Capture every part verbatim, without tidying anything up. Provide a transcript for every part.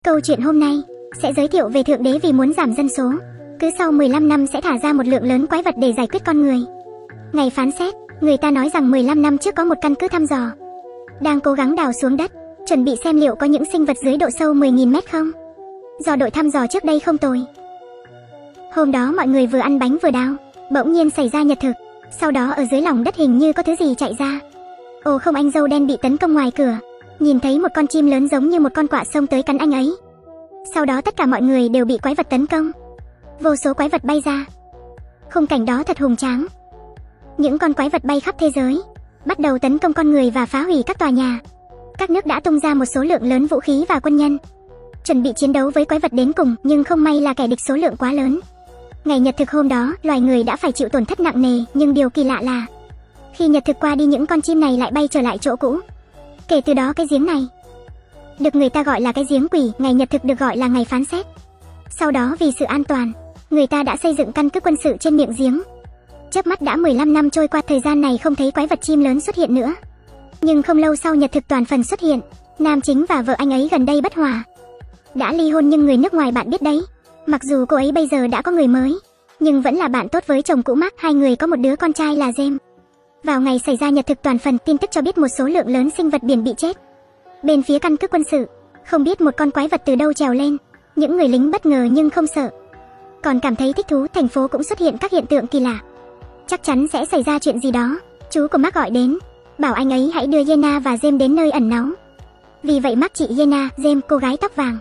Câu chuyện hôm nay sẽ giới thiệu về Thượng Đế vì muốn giảm dân số, cứ sau mười lăm năm sẽ thả ra một lượng lớn quái vật để giải quyết con người. Ngày phán xét, người ta nói rằng mười lăm năm trước có một căn cứ thăm dò đang cố gắng đào xuống đất, chuẩn bị xem liệu có những sinh vật dưới độ sâu mười nghìn mét không. Do đội thăm dò trước đây không tồi. Hôm đó mọi người vừa ăn bánh vừa đào, bỗng nhiên xảy ra nhật thực. Sau đó ở dưới lòng đất hình như có thứ gì chạy ra. Ồ không, anh dâu đen bị tấn công ngoài cửa. Nhìn thấy một con chim lớn giống như một con quạ xông tới cắn anh ấy. Sau đó tất cả mọi người đều bị quái vật tấn công. Vô số quái vật bay ra. Khung cảnh đó thật hùng tráng. Những con quái vật bay khắp thế giới, bắt đầu tấn công con người và phá hủy các tòa nhà. Các nước đã tung ra một số lượng lớn vũ khí và quân nhân, chuẩn bị chiến đấu với quái vật đến cùng, nhưng không may là kẻ địch số lượng quá lớn. Ngày nhật thực hôm đó, loài người đã phải chịu tổn thất nặng nề, nhưng điều kỳ lạ là khi nhật thực qua đi những con chim này lại bay trở lại chỗ cũ. Kể từ đó cái giếng này được người ta gọi là cái giếng quỷ, ngày nhật thực được gọi là ngày phán xét. Sau đó vì sự an toàn, người ta đã xây dựng căn cứ quân sự trên miệng giếng. Chớp mắt đã mười lăm năm trôi qua, thời gian này không thấy quái vật chim lớn xuất hiện nữa. Nhưng không lâu sau nhật thực toàn phần xuất hiện. Nam chính và vợ anh ấy gần đây bất hòa, đã ly hôn, nhưng người nước ngoài bạn biết đấy. Mặc dù cô ấy bây giờ đã có người mới, nhưng vẫn là bạn tốt với chồng cũ Mark. Hai người có một đứa con trai là James. Vào ngày xảy ra nhật thực toàn phần, tin tức cho biết một số lượng lớn sinh vật biển bị chết. Bên phía căn cứ quân sự, không biết một con quái vật từ đâu trèo lên. Những người lính bất ngờ nhưng không sợ, còn cảm thấy thích thú. Thành phố cũng xuất hiện các hiện tượng kỳ lạ. Chắc chắn sẽ xảy ra chuyện gì đó. Chú của Mark gọi đến, bảo anh ấy hãy đưa Jenna và James đến nơi ẩn náu. Vì vậy Mark chị Jenna, James cô gái tóc vàng.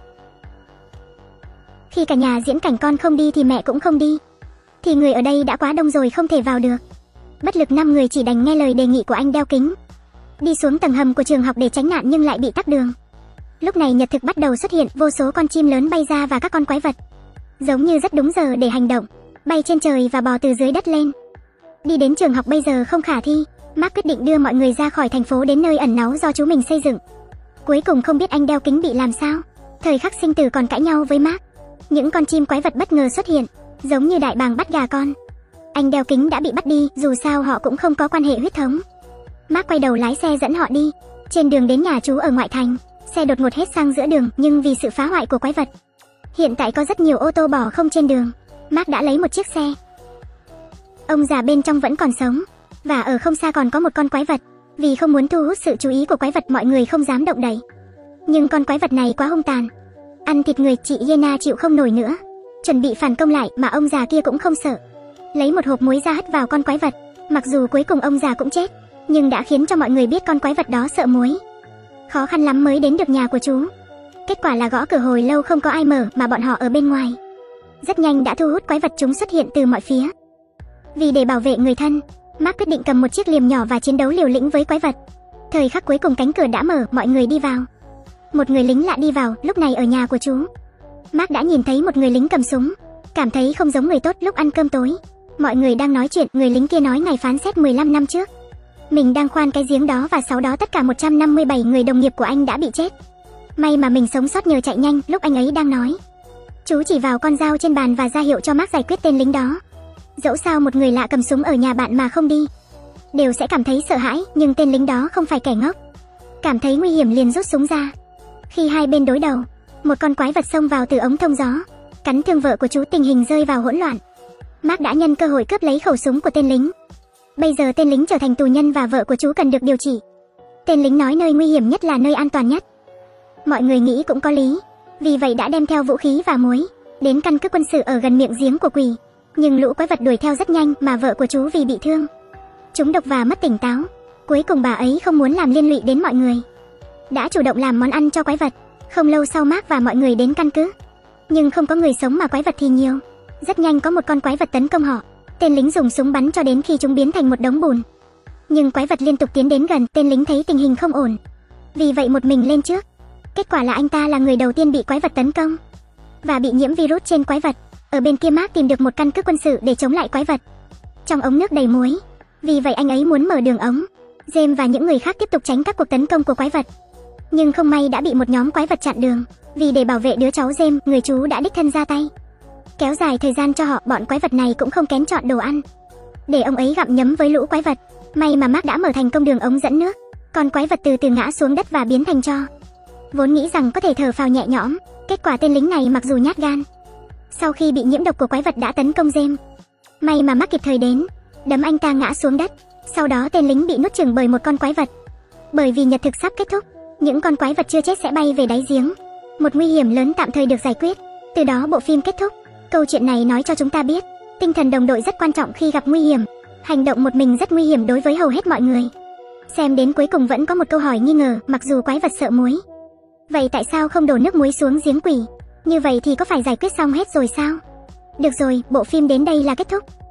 Khi cả nhà diễn cảnh con không đi thì mẹ cũng không đi, thì người ở đây đã quá đông rồi không thể vào được. Bất lực năm người chỉ đành nghe lời đề nghị của anh đeo kính, đi xuống tầng hầm của trường học để tránh nạn, nhưng lại bị tắc đường. Lúc này nhật thực bắt đầu xuất hiện, vô số con chim lớn bay ra và các con quái vật giống như rất đúng giờ để hành động, bay trên trời và bò từ dưới đất lên. Đi đến trường học bây giờ không khả thi. Mark quyết định đưa mọi người ra khỏi thành phố đến nơi ẩn náu do chú mình xây dựng. Cuối cùng không biết anh đeo kính bị làm sao, thời khắc sinh tử còn cãi nhau với Mark. Những con chim quái vật bất ngờ xuất hiện, giống như đại bàng bắt gà con. Anh đeo kính đã bị bắt đi, dù sao họ cũng không có quan hệ huyết thống. Mark quay đầu lái xe dẫn họ đi. Trên đường đến nhà chú ở ngoại thành, xe đột ngột hết xăng giữa đường, nhưng vì sự phá hoại của quái vật, hiện tại có rất nhiều ô tô bỏ không trên đường. Mark đã lấy một chiếc xe. Ông già bên trong vẫn còn sống, và ở không xa còn có một con quái vật. Vì không muốn thu hút sự chú ý của quái vật, mọi người không dám động đậy. Nhưng con quái vật này quá hung tàn, ăn thịt người. Chị Jenna chịu không nổi nữa, chuẩn bị phản công lại, mà ông già kia cũng không sợ, lấy một hộp muối ra hất vào con quái vật. Mặc dù cuối cùng ông già cũng chết, nhưng đã khiến cho mọi người biết con quái vật đó sợ muối. Khó khăn lắm mới đến được nhà của chú. Kết quả là gõ cửa hồi lâu không có ai mở, mà bọn họ ở bên ngoài. Rất nhanh đã thu hút quái vật, chúng xuất hiện từ mọi phía. Vì để bảo vệ người thân, Mark quyết định cầm một chiếc liềm nhỏ và chiến đấu liều lĩnh với quái vật. Thời khắc cuối cùng cánh cửa đã mở, mọi người đi vào. Một người lính lạ đi vào, lúc này ở nhà của chú. Mark đã nhìn thấy một người lính cầm súng, cảm thấy không giống người tốt. Lúc ăn cơm tối, mọi người đang nói chuyện, người lính kia nói ngày phán xét mười lăm năm trước, mình đang khoan cái giếng đó và sau đó tất cả một trăm năm mươi bảy người đồng nghiệp của anh đã bị chết. May mà mình sống sót nhờ chạy nhanh. Lúc anh ấy đang nói, chú chỉ vào con dao trên bàn và ra hiệu cho Mark giải quyết tên lính đó. Dẫu sao một người lạ cầm súng ở nhà bạn mà không đi, đều sẽ cảm thấy sợ hãi, nhưng tên lính đó không phải kẻ ngốc, cảm thấy nguy hiểm liền rút súng ra. Khi hai bên đối đầu, một con quái vật xông vào từ ống thông gió, cắn thương vợ của chú. Tình hình rơi vào hỗn loạn. Mark đã nhân cơ hội cướp lấy khẩu súng của tên lính. Bây giờ tên lính trở thành tù nhân và vợ của chú cần được điều trị. Tên lính nói nơi nguy hiểm nhất là nơi an toàn nhất. Mọi người nghĩ cũng có lý, vì vậy đã đem theo vũ khí và muối đến căn cứ quân sự ở gần miệng giếng của quỷ. Nhưng lũ quái vật đuổi theo rất nhanh, mà vợ của chú vì bị thương, trúng độc và mất tỉnh táo. Cuối cùng bà ấy không muốn làm liên lụy đến mọi người, đã chủ động làm món ăn cho quái vật. Không lâu sau Mark và mọi người đến căn cứ, nhưng không có người sống mà quái vật thì nhiều. Rất nhanh có một con quái vật tấn công họ. Tên lính dùng súng bắn cho đến khi chúng biến thành một đống bùn. Nhưng quái vật liên tục tiến đến gần. Tên lính thấy tình hình không ổn, vì vậy một mình lên trước. Kết quả là anh ta là người đầu tiên bị quái vật tấn công và bị nhiễm virus trên quái vật. Ở bên kia Mark tìm được một căn cứ quân sự để chống lại quái vật. Trong ống nước đầy muối, vì vậy anh ấy muốn mở đường ống. James và những người khác tiếp tục tránh các cuộc tấn công của quái vật, nhưng không may đã bị một nhóm quái vật chặn đường. Vì để bảo vệ đứa cháu James, người chú đã đích thân ra tay, kéo dài thời gian cho họ. Bọn quái vật này cũng không kén chọn đồ ăn, để ông ấy gặm nhấm với lũ quái vật. May mà Mark đã mở thành công đường ống dẫn nước. Con quái vật từ từ ngã xuống đất và biến thành tro. Vốn nghĩ rằng có thể thở phào nhẹ nhõm, kết quả tên lính này mặc dù nhát gan, sau khi bị nhiễm độc của quái vật đã tấn công James. May mà Mark kịp thời đến, đấm anh ta ngã xuống đất. Sau đó tên lính bị nuốt chửng bởi một con quái vật. Bởi vì nhật thực sắp kết thúc, những con quái vật chưa chết sẽ bay về đáy giếng. Một nguy hiểm lớn tạm thời được giải quyết. Từ đó bộ phim kết thúc. Câu chuyện này nói cho chúng ta biết, tinh thần đồng đội rất quan trọng khi gặp nguy hiểm. Hành động một mình rất nguy hiểm đối với hầu hết mọi người. Xem đến cuối cùng vẫn có một câu hỏi nghi ngờ, mặc dù quái vật sợ muối, vậy tại sao không đổ nước muối xuống giếng quỷ? Như vậy thì có phải giải quyết xong hết rồi sao? Được rồi, bộ phim đến đây là kết thúc.